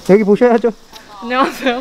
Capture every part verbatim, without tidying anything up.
여기 보셔야죠. 안녕하세요.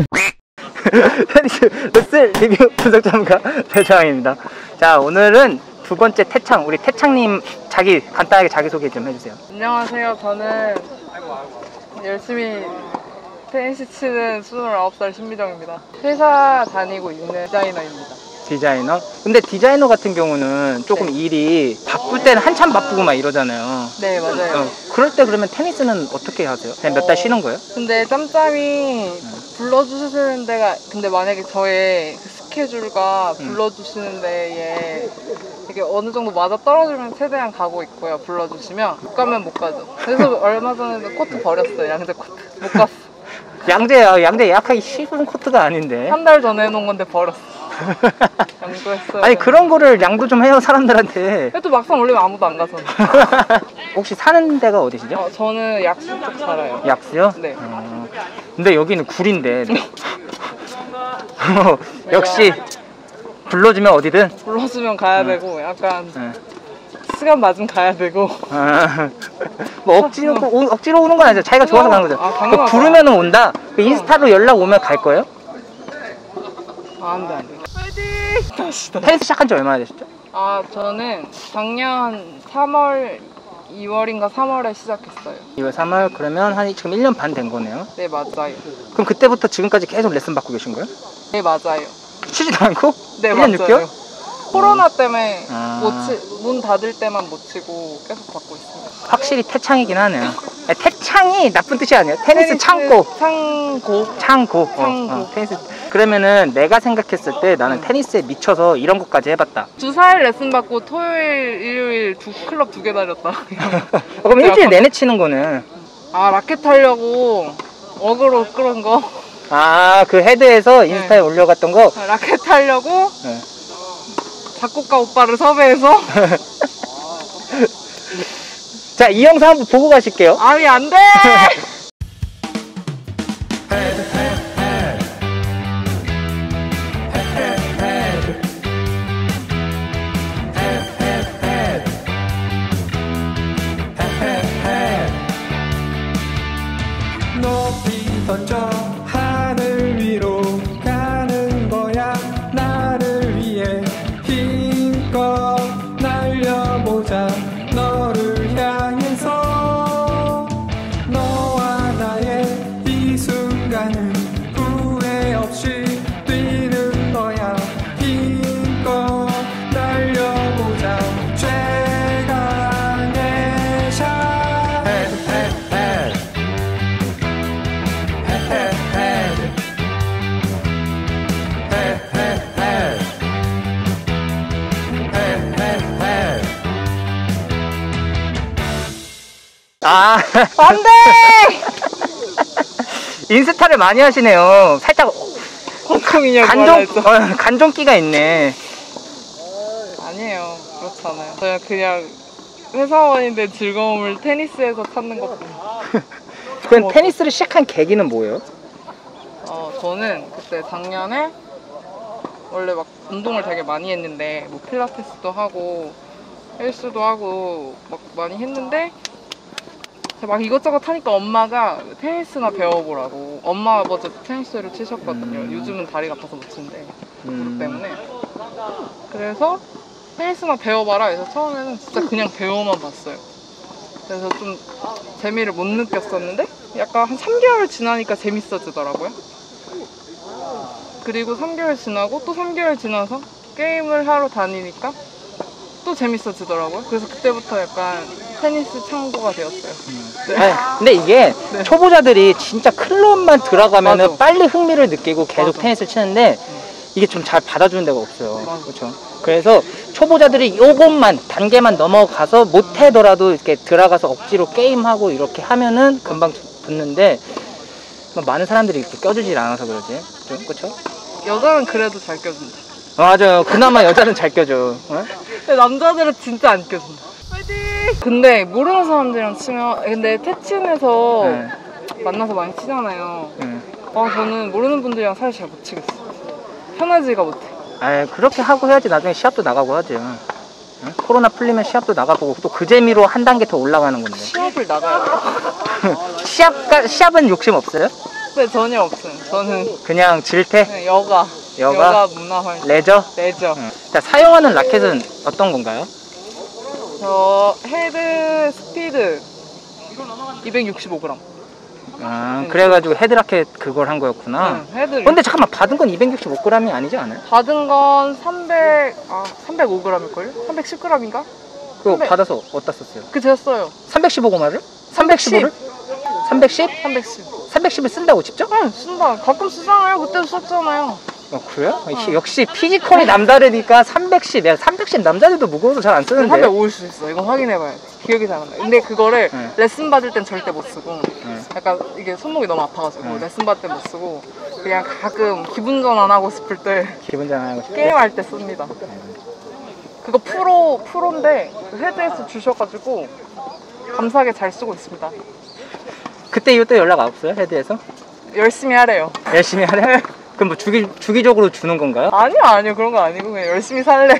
테니스 레슨 리뷰 분석 전문가 배정입니다. 자, 오늘은 두 번째 태창, 우리 태창님 자기 간단하게 자기소개 좀 해주세요. 안녕하세요. 저는 열심히 테니스 치는 스물아홉 살 신미정입니다. 회사 다니고 있는 디자이너입니다. 디자이너? 근데 디자이너 같은 경우는 조금 네. 일이 바쁠 때는 한참 바쁘고 막 이러잖아요. 네, 맞아요. 어, 그럴 때 그러면 테니스는 어떻게 하세요? 그냥 몇 달 어, 쉬는 거예요? 근데 짬짬이 음. 불러주시는 데가, 근데 만약에 저의 그 스케줄과 불러주시는 데에 이게 어느 정도 맞아 떨어지면 최대한 가고 있고요. 불러주시면 못 가면 못 가죠. 그래서 얼마 전에도 코트 버렸어요. 양재 코트 못 갔어. 양재야, 양재 예약하기 쉬운 코트가 아닌데. 한 달 전에 해놓은 건데 버렸어. 양도했어요. 아니 그런 거를 양도 좀 해요 사람들한테. 그래도 막상 올리면 아무도 안 가서. 혹시 사는 데가 어디시죠? 어, 저는 약수 쪽 살아요. 약수요? 네. 어, 근데 여기는 굴인데. 어, 역시 불러주면 어디든 불러주면 가야 음. 되고 약간 네. 시간 맞으면 가야 되고. 아, 뭐 억지로 오, 억지로 오는 건 아니죠. 자기가 좋아서 가는 거죠. 아, 그 부르면 온다. 그 인스타로 연락 오면 갈 거예요? 아, 안 돼, 안 돼. 화이팅! 다시, 다시. 테니스 시작한 지 얼마나 되셨죠? 아, 저는 작년 삼월, 이월인가 삼월에 시작했어요. 이월, 삼월 그러면 한 지금 일 년 반 된 거네요? 네, 맞아요. 그럼 그때부터 지금까지 계속 레슨 받고 계신 거예요? 네, 맞아요. 쉬지도 않고? 네, 일 년 육 개월? 코로나 때문에 아. 못 치, 문 닫을 때만 못 치고 계속 받고 있습니다. 확실히 태창이긴 하네요. 태창이 나쁜 뜻이 아니에요. 테니스, 테니스 창고. 창고. 창고. 창고. 어, 어, 테니스. 그러면은 내가 생각했을 때 나는 음. 테니스에 미쳐서 이런 것까지 해봤다. 주사일 레슨 받고 토요일, 일요일 두 클럽 두 개 다녔다. 어, 그럼 일주일 내내 치는 거는? 아, 라켓 타려고 어그로 끌은 거. 아, 그 헤드에서 인스타에 네. 올려갔던 거? 아, 라켓 타려고 네. 작곡가 오빠를 섭외해서. 자, 이 영상 한번 보고 가실게요. 아니, 안 돼! 높이 던져 하늘 위로 가는 거야. 나를 위해 힘껏 날려보자. 너를 향해서 너와 나의 이 순간은 후회 없이 뛰는 거야. 힘껏 날려보자. 최강의 샷. 헤드 헤드 헤드 아, 안 돼! 인스타를 많이 하시네요. 살짝 간종, 어, 간종기가 있네. 아니에요. 그렇지 않아요. 저는 그냥 회사원인데 즐거움을 테니스에서 찾는 것 뿐. 그럼 테니스를 시작한 계기는 뭐예요? 어, 저는 그때 작년에 원래 막 운동을 되게 많이 했는데 뭐 필라테스도 하고 헬스도 하고 막 많이 했는데 막 이것저것 하니까 엄마가 테니스나 배워보라고. 엄마 아버지 테니스를 치셨거든요. 음. 요즘은 다리가 아파서 못 치는데 음. 그것 때문에. 그래서 테니스나 배워봐라 해서 처음에는 진짜 그냥 배워만 봤어요. 그래서 좀 재미를 못 느꼈었는데 약간 한 삼 개월 지나니까 재밌어지더라고요. 그리고 삼 개월 지나고 또 삼 개월 지나서 게임을 하러 다니니까 또 재밌어지더라고요. 그래서 그때부터 약간 테니스 창고가 되었어요. 음. 네. 아니, 근데 이게 네. 초보자들이 진짜 클럽만 들어가면 빨리 흥미를 느끼고 계속 맞아. 테니스를 치는데 이게 좀 잘 받아주는 데가 없어요. 그렇죠. 그래서 초보자들이 요것만 단계만 넘어가서 못하더라도 이렇게 들어가서 억지로 게임하고 이렇게 하면은 금방 붙는데 많은 사람들이 이렇게 껴주질 않아서 그러지. 좀 그렇죠? 여자는 그래도 잘 껴준다. 어, 맞아요. 그나마 여자는 잘 껴줘. 어? 근데 남자들은 진짜 안 껴준다. 화이팅! 근데 모르는 사람들이랑 치면 근데 태친에서 네. 만나서 많이 치잖아요. 네. 아, 저는 모르는 분들이랑 사실 잘 못 치겠어. 편하지가 못해. 아, 그렇게 하고 해야지 나중에 시합도 나가고 하죠. 응? 코로나 풀리면 시합도 나가보고 또 그 재미로 한 단계 더 올라가는 건데. 시합을 나가야 돼요. 시합 시합은 욕심 없어요? 네, 전혀 없어요. 저는 그냥 질태, 그냥 여가, 여가? 여가 문화활동, 레저. 레저. 응. 자, 사용하는 라켓은 어떤 건가요? 저 헤드 스피드 이백육십오 그램. 아, 그래가지고 헤드라켓 그걸 한 거였구나. 응, 헤드를. 근데 잠깐만, 받은 건 이백육십오 그램이 아니지 않아요? 받은 건 삼백, 아, 삼백오 그램일걸요? 삼백십 그램인가? 그거 삼백. 받아서 어디다 썼어요? 그 제가 써요. 삼백십오 그램을? 삼백십오를? 삼백십? 삼백십. 삼백십을 쓴다고 직접? 응, 쓴다. 가끔 쓰잖아요. 그때도 썼잖아요. 어, 그래요? 역시 피지컬이 남다르니까 삼백십. 야, 삼백십 남자들도 무거워서 잘 안 쓰는데. 삼백오일 수 있어. 이건 확인해봐야 돼. 기억이 잘 안 나. 근데 그거를 네. 레슨 받을 땐 절대 못 쓰고, 네. 약간 이게 손목이 너무 아파가지고 네. 레슨 받을 땐 못 쓰고, 그냥 가끔 기분 전환 하고 싶을 때 기분 전환하고 싶어. 게임할 때 씁니다. 그거 프로, 프로인데 헤드에서 주셔가지고 감사하게 잘 쓰고 있습니다. 그때 이후 또 연락 없어요? 헤드에서? 열심히 하래요. 열심히 하래? 그럼 뭐 주기, 주기적으로 주는 건가요? 아니요, 아니요. 그런 거 아니고 그냥 열심히 살래요.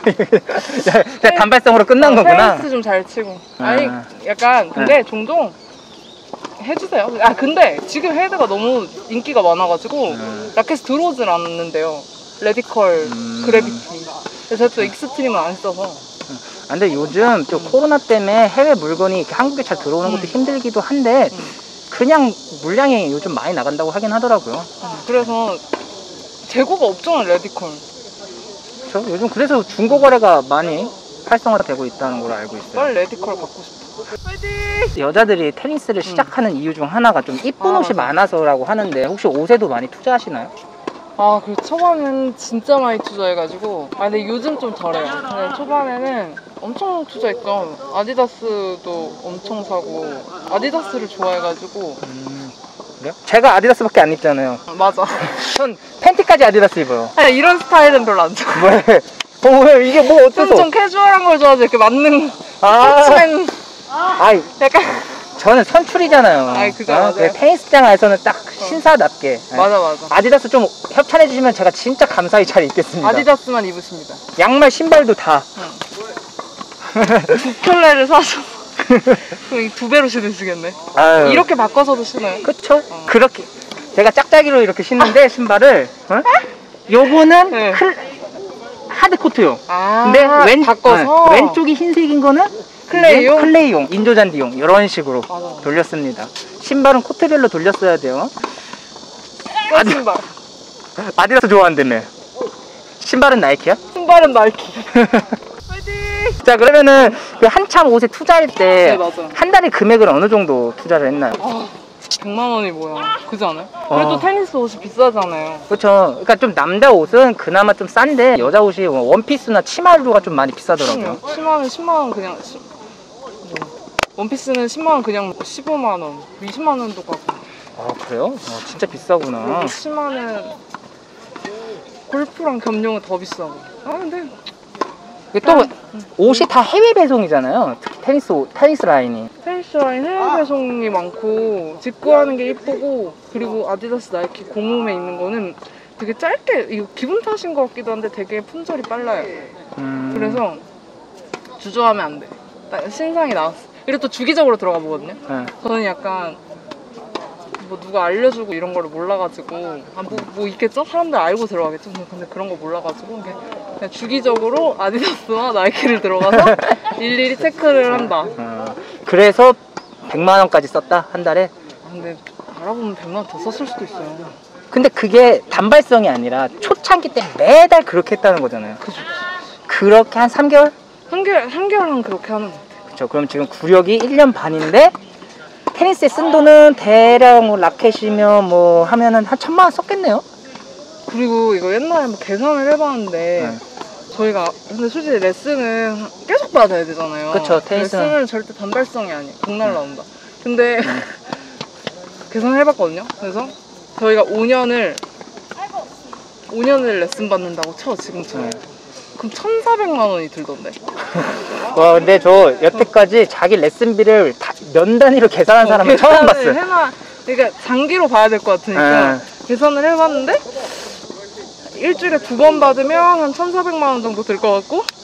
그냥 단발성으로 끝난 거구나. 테니스 좀 잘 치고. 아. 아니, 약간 근데 종종 해주세요. 아, 근데 지금 헤드가 너무 인기가 많아가지고 음. 라켓이 들어오질 않는데요. 레디컬, 음. 그래비티. 그래서 제가 또 익스트림은 안 써서. 아, 근데 요즘 좀 코로나 때문에 해외 물건이 이렇게 한국에 잘 들어오는 것도 음. 힘들기도 한데 음. 그냥 물량이 요즘 많이 나간다고 하긴 하더라고요. 그래서 재고가 없잖아, 레디컬. 저 요즘 그래서 중고 거래가 많이 활성화되고 있다는 걸 알고 있어요. 빨리 레디컬 갖고 싶어. 화이팅! 여자들이 테니스를 시작하는 이유 중 하나가 좀 이쁜 아, 옷이 맞아. 많아서라고 하는데 혹시 옷에도 많이 투자하시나요? 아, 그 초반엔 진짜 많이 투자해가지고. 아, 근데 요즘 좀 덜해요. 근데 초반에는 엄청 투자했죠. 아디다스도 엄청 사고, 아디다스를 좋아해가지고. 음, 그래요? 제가 아디다스밖에 안 입잖아요. 맞아. 전 팬티까지 아디다스 입어요. 아니, 이런 스타일은 별로 안 좋아해. 왜? 어, 왜? 이게 뭐 좀, 어때서? 좀 캐주얼한 걸 좋아하지. 이렇게 맞는, 아, 스맨, 아이, 약간. 저는 선출이잖아요. 아이, 그죠, 어? 맞아요. 그 테니스장 안에서는 딱 신사답게. 맞아, 맞아. 아디다스 좀 협찬해 주시면 제가 진짜 감사히 잘 입겠습니다. 아디다스만 입으십니다. 양말, 신발도 다. 두 켤레를 사서. 그럼 두 배로 신으시겠네. 아유. 이렇게 바꿔서도 신어요. 그쵸? 어. 그렇게. 제가 짝짝이로 이렇게 신는데, 신발을. 어? 요거는 네. 클, 하드코트용. 아, 근데 왼, 바꿔서. 어, 왼쪽이 흰색인 거는 클레이용? 이게 클레이용, 인조잔디용 이런 식으로 맞아. 돌렸습니다. 신발은 코트별로 돌렸어야 돼요. 새 신발. 아디다스 좋아한다며. 신발은 나이키야? 신발은 나이키. 화이팅! 자, 그러면은 그 한참 옷에 투자할 때 네, 맞아요. 한 달에 금액을 어느 정도 투자를 했나요? 아, 백만 원이 뭐야. 그지 않아요? 그래도 어. 테니스 옷이 비싸잖아요. 그렇죠. 그러니까 좀 남자 옷은 그나마 좀 싼데 여자 옷이 원피스나 치마류가 좀 많이 비싸더라고요. 치마는 십만 원 그냥. 시, 뭐. 원피스는 십만 원 그냥 십오만 원, 이십만 원도 가고. 아, 그래요? 어, 진짜 비싸구나. 그리고 치마는 골프랑 겸용은 더 비싸고. 아, 근데 이게 또 옷이 다 해외 배송이잖아요. 특히 테니스 옷, 테니스 라인이. 테니스 라인 해외 배송이 많고 직구하는 게 이쁘고, 그리고 아디다스, 나이키 공홈에 있는 거는 되게 짧게, 이거 기분 탓인 것 같기도 한데 되게 품절이 빨라요. 음... 그래서 주저하면 안 돼. 딱 신상이 나왔어. 그리고 또 주기적으로 들어가 보거든요. 네. 저는 약간 뭐 누가 알려주고 이런 거를 몰라가지고, 아, 뭐, 뭐 있겠죠? 사람들 알고 들어가겠죠? 근데 그런 거 몰라가지고 그냥, 그냥 주기적으로 아디다스와 나이키를 들어가서 일일이 체크를 한다. 어, 그래서 백만 원까지 썼다? 한 달에? 아, 근데 알아보면 백만 원 더 썼을 수도 있어요. 근데 그게 단발성이 아니라 초창기 때 매달 그렇게 했다는 거잖아요. 그죠. 그렇게 한 삼 개월? 한 개월, 한 개월은 그렇게 하는 것 같아요. 그렇죠. 그럼 지금 구력이 일 년 반인데 테니스에 쓴 돈은 대략 뭐 라켓이면 뭐 하면은 한 천만 원 썼겠네요. 그리고 이거 옛날에 뭐 계산을 해봤는데, 네. 저희가 근데 솔직히 레슨은 계속 받아야 되잖아요. 그쵸, 테니스는. 레슨은 절대 단발성이 아니에요. 복날 나온다. 근데 계산을 해봤거든요. 그래서 저희가 오 년을 오 년을 레슨 받는다고 쳐, 지금처럼. 네. 그럼 천사백만 원이 들던데. 와, 근데 저 여태까지 자기 레슨비를 다 면 단위로 계산한 어, 사람은 처음 계산을 봤어요. 해놔, 그러니까 장기로 봐야 될 것 같으니까 네. 계산을 해봤는데 일주일에 두 번 받으면 한 천사백만 원 정도 들 것 같고,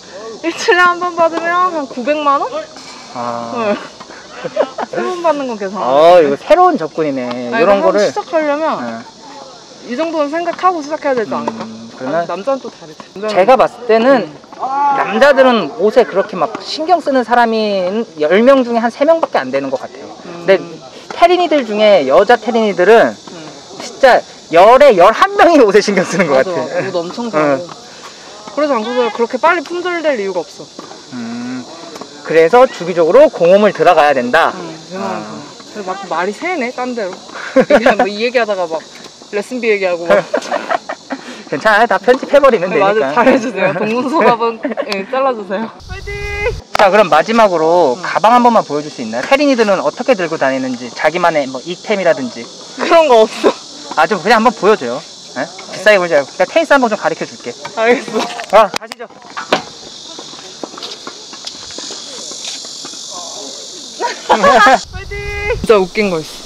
일주일에 한 번 받으면 한 구백만 원? 아, 세 번 받는 건 계산 안 어, 해. 이거 새로운 접근이네. 아니, 이런 하고 거를. 시작하려면 예. 이 정도는 생각하고 시작해야 되지 않을까? 음, 그러면 아니, 남자는 또 다르지. 남자는 제가 봤을 때는 남자들은 옷에 그렇게 막 신경 쓰는 사람이 열 명 중에 한 세 명밖에 안 되는 것 같아요. 음. 근데 테린이들 중에 여자 테린이들은 음. 진짜 열에 열한 명이 옷에 신경 쓰는 것 맞아, 같아. 맞아. 옷 엄청 사고. 그래서 안고서 그렇게 빨리 품절될 이유가 없어. 음, 그래서 주기적으로 공홈을 들어가야 된다. 응, 웬만해서. 그래서 막 말이 새네, 딴 데로. 그냥 뭐 이 얘기하다가 막 레슨비 얘기하고 막. 괜찮아요. 다 편집해버리면 네, 되니까. 맞아, 잘해주세요. 동문서답은 예, 잘라주세요. 화이팅! 자, 그럼 마지막으로 음. 가방 한 번만 보여줄 수 있나요? 테린이들은 어떻게 들고 다니는지, 자기만의 뭐 이템이라든지. 그런 거 없어. 아, 좀 그냥 한번 보여줘요. 예? 비싸게 보지 말고. 그냥 테니스 한번 좀 가르쳐 줄게. 알겠어. 아, 가시죠. 화이팅! 진짜 웃긴 거 있어.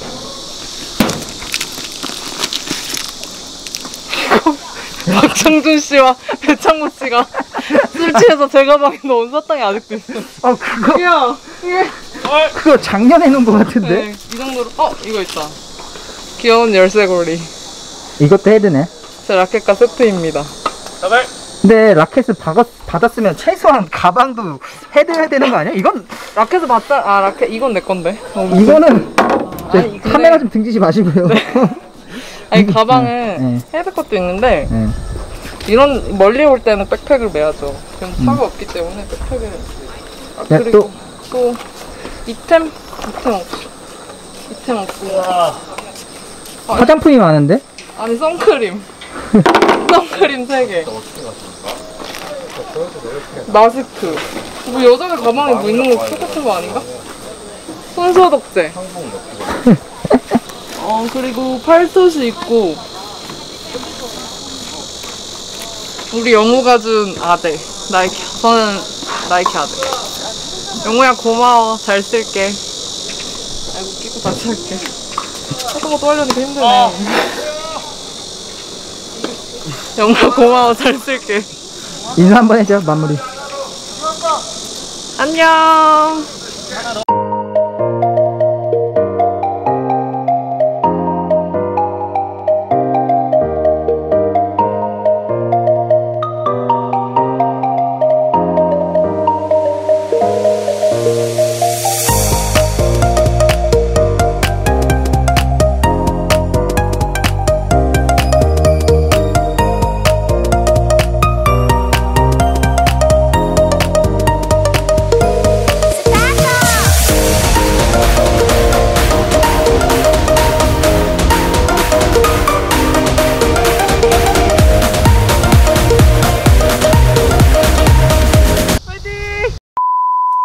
박정준 씨와 배창무 씨가 술 취해서 제 가방에 넣은 사탕이 아직도 있어. 어, 그거, 야, 이게. 그거 작년에 놓은 것 같은데? 네, 이 정도로. 어, 이거 있다. 귀여운 열쇠고리. 이것도 헤드네. 제 라켓과 세트입니다. 근데 라켓을 받았, 받았으면 최소한 가방도 헤드해야 되는 거 아니야? 이건, 라켓을 받자. 아, 라켓 이건 내 건데. 어, 무슨- 이거는 저 아니, 근데- 카메라 좀 등지지 마시고요. 아니 이게- 가방은 네, 헤드 것도 있는데 네. 이런 멀리 올 때는 백팩을 매야죠. 그럼 차가 없기 때문에 백팩을. 아, 네, 그리고 또 이템 이템 없어. 이템 없고. 화장품이 많은데? 아니 선크림. 선크림 세 개. 마스크. 뭐 여자들 가방에 뭐 있는 거 똑같은 거 아닌가? 손소독제. 어 그리고 팔토시 있고 우리 영우가 준 아대 나이키. 저는 나이키 아대. 영우야 고마워. 잘 쓸게. 아이고 끼고 다시 할게. 하던 것도 하려니까 힘드네. 영우야 고마워. 잘 쓸게. 인사 한번 해줘, 마무리. 안녕.